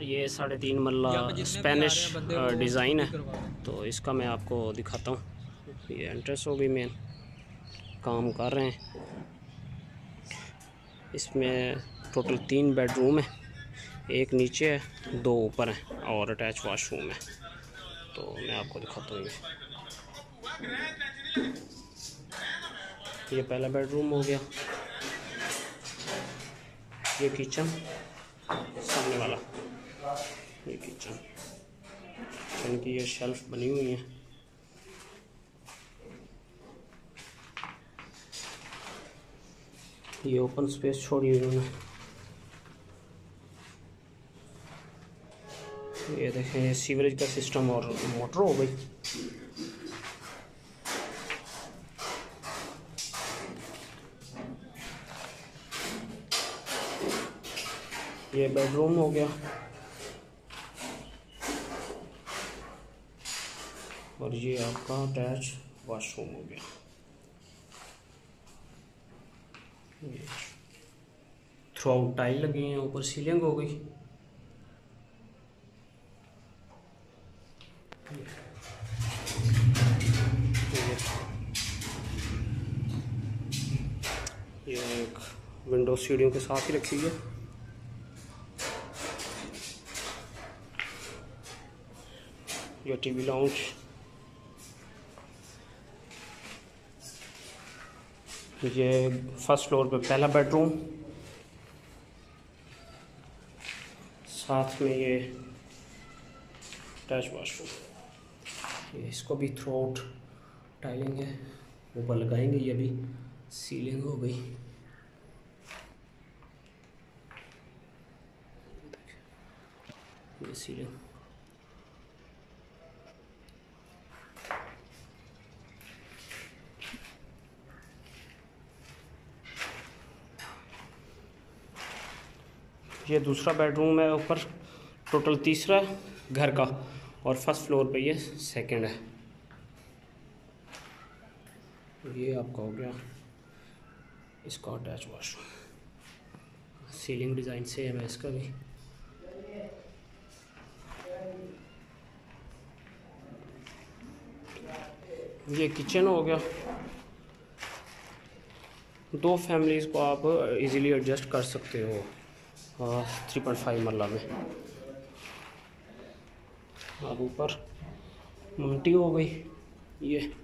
ये 3.5 मरला Spanish design है, तो इसका मैं आपको दिखाता हूँ। ये एंट्रेंस होगी, मेन काम कर रहे हैं। इसमें टोटल 3 बेडरूम है, एक नीचे है, 2 ऊपर हैं और अटैच वाशरूम है। तो मैं आपको दिखाता हूँ। ये पहला बेडरूम हो गया, ये किचन सामने वाला, ये किचन की ये शेल्फ बनी हुई है। ये ओपन स्पेस छोड़ी हुई उन्होंने। ये देखें, ये सीवरेज का सिस्टम और मोटर हो गई। ये बेडरूम हो गया और ये आपका अटैच वॉशरूम हो गया। थ्रू आउट टाइल लगी हैं, ऊपर सीलिंग हो गई। ये एक विंडो सीढ़ियों के साथ ही रखी है। ये टीवी लाउंज, ये फर्स्ट फ्लोर पे पहला बेडरूम, साथ में ये अटैच वाशरूम। ये इसको भी थ्रू आउट टाइलिंग है, ऊपर लगाएंगे। ये भी सीलिंग हो गई। ये सीलिंग, ये दूसरा बेडरूम है ऊपर, टोटल तीसरा घर का, और फर्स्ट फ्लोर पे ये सेकंड है। ये आपका हो गया इसका attach washroom. Ceiling design same है इसका भी। ये किचन हो गया। 2 फैमिलीज़ को आप इजीली एडजस्ट कर सकते हो 3.5 मरला में। अब ऊपर मल्टी हो गई ये।